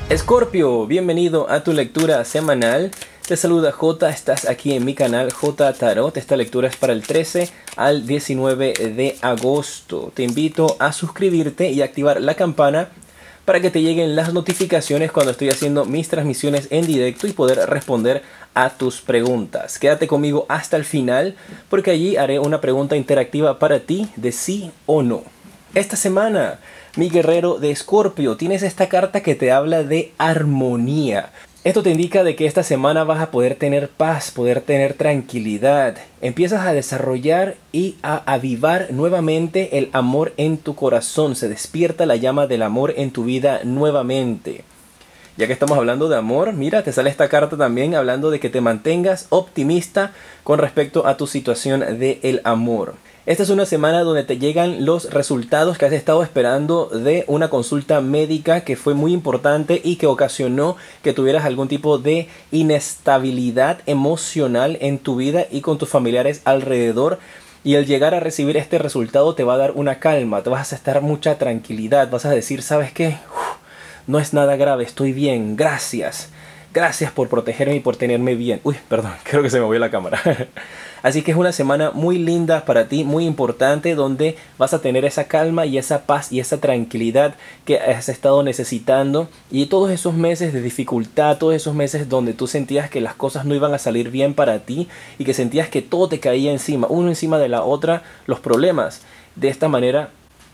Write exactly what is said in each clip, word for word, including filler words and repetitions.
Escorpio, bienvenido a tu lectura semanal. Te saluda J, estás aquí en mi canal J Tarot. Esta lectura es para el trece al diecinueve de agosto. Te invito a suscribirte y activar la campana para que te lleguen las notificaciones cuando estoy haciendo mis transmisiones en directo y poder responder a tus preguntas. Quédate conmigo hasta el final porque allí haré una pregunta interactiva para ti de sí o no. Esta semana, mi guerrero de Escorpio, tienes esta carta que te habla de armonía. Esto te indica de que esta semana vas a poder tener paz, poder tener tranquilidad. Empiezas a desarrollar y a avivar nuevamente el amor en tu corazón. Se despierta la llama del amor en tu vida nuevamente. Ya que estamos hablando de amor, mira, te sale esta carta también hablando de que te mantengas optimista con respecto a tu situación del amor. Esta es una semana donde te llegan los resultados que has estado esperando de una consulta médica que fue muy importante y que ocasionó que tuvieras algún tipo de inestabilidad emocional en tu vida y con tus familiares alrededor. Y el llegar a recibir este resultado te va a dar una calma, te vas a estar mucha tranquilidad, vas a decir, ¿sabes qué? Uf, no es nada grave, estoy bien, gracias. Gracias por protegerme y por tenerme bien. Uy, perdón, creo que se me movió la cámara. Así que es una semana muy linda para ti, muy importante, donde vas a tener esa calma y esa paz y esa tranquilidad que has estado necesitando. Y todos esos meses de dificultad, todos esos meses donde tú sentías que las cosas no iban a salir bien para ti y que sentías que todo te caía encima, uno encima de la otra, los problemas. De esta manera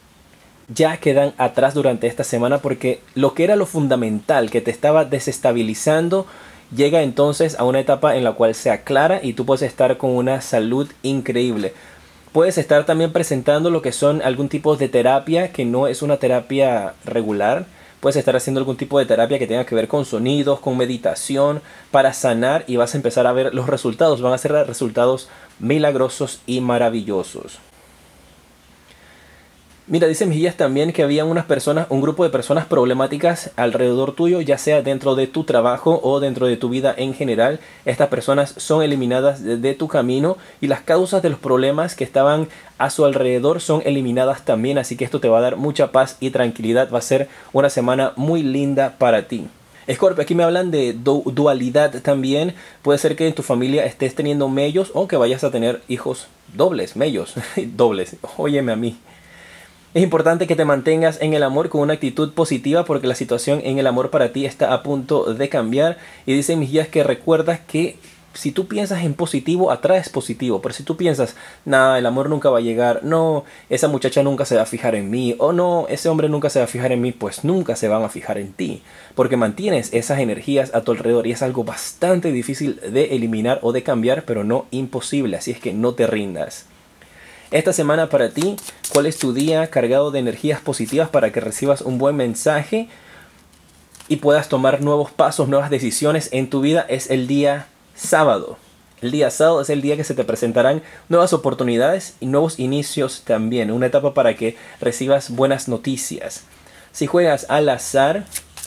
ya quedan atrás durante esta semana porque lo que era lo fundamental que te estaba desestabilizando llega entonces a una etapa en la cual se aclara y tú puedes estar con una salud increíble. Puedes estar también presentando lo que son algún tipo de terapia que no es una terapia regular. Puedes estar haciendo algún tipo de terapia que tenga que ver con sonidos, con meditación, para sanar y vas a empezar a ver los resultados. Van a ser resultados milagrosos y maravillosos. Mira, dice Mejillas también que había unas personas, un grupo de personas problemáticas alrededor tuyo, ya sea dentro de tu trabajo o dentro de tu vida en general. Estas personas son eliminadas de, de tu camino y las causas de los problemas que estaban a su alrededor son eliminadas también. Así que esto te va a dar mucha paz y tranquilidad. Va a ser una semana muy linda para ti. Escorpio, aquí me hablan de du dualidad también. Puede ser que en tu familia estés teniendo mellos o que vayas a tener hijos dobles, mellos, dobles. Óyeme a mí. Es importante que te mantengas en el amor con una actitud positiva porque la situación en el amor para ti está a punto de cambiar. Y dicen mis guías que recuerdas que si tú piensas en positivo, atraes positivo. Pero si tú piensas, nada, el amor nunca va a llegar, no, esa muchacha nunca se va a fijar en mí, o no, ese hombre nunca se va a fijar en mí, pues nunca se van a fijar en ti. Porque mantienes esas energías a tu alrededor y es algo bastante difícil de eliminar o de cambiar, pero no imposible. Así es que no te rindas. Esta semana para ti, ¿cuál es tu día cargado de energías positivas para que recibas un buen mensaje y puedas tomar nuevos pasos, nuevas decisiones en tu vida? Es el día sábado. El día sábado es el día que se te presentarán nuevas oportunidades y nuevos inicios también. Una etapa para que recibas buenas noticias. Si juegas al azar,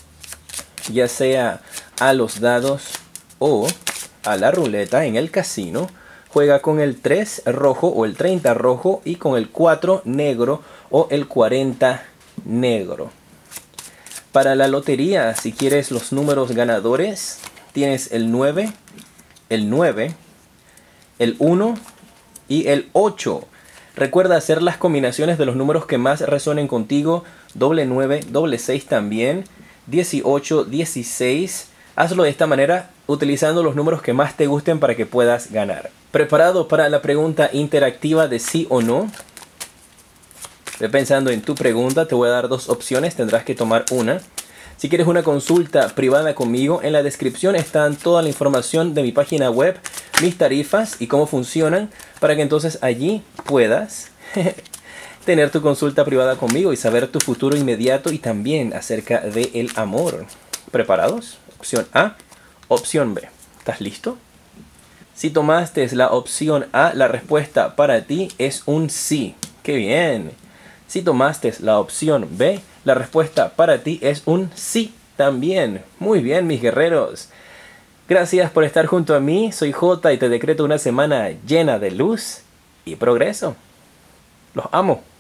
ya sea a los dados o a la ruleta en el casino, juega con el tres rojo o el treinta rojo y con el cuatro negro o el cuarenta negro. Para la lotería, si quieres los números ganadores, tienes el nueve, el nueve, el uno y el ocho. Recuerda hacer las combinaciones de los números que más resuenen contigo. Doble nueve, doble seis también, dieciocho, dieciséis. Hazlo de esta manera utilizando los números que más te gusten para que puedas ganar. ¿Preparado para la pregunta interactiva de sí o no? Ve pensando en tu pregunta, te voy a dar dos opciones, tendrás que tomar una. Si quieres una consulta privada conmigo, en la descripción está toda la información de mi página web, mis tarifas y cómo funcionan, para que entonces allí puedas tener tu consulta privada conmigo y saber tu futuro inmediato y también acerca del amor. ¿Preparados? Opción A, opción B. ¿Estás listo? Si tomaste la opción A, la respuesta para ti es un sí. ¡Qué bien! Si tomaste la opción B, la respuesta para ti es un sí también. Muy bien, mis guerreros. Gracias por estar junto a mí. Soy J y te decreto una semana llena de luz y progreso. Los amo.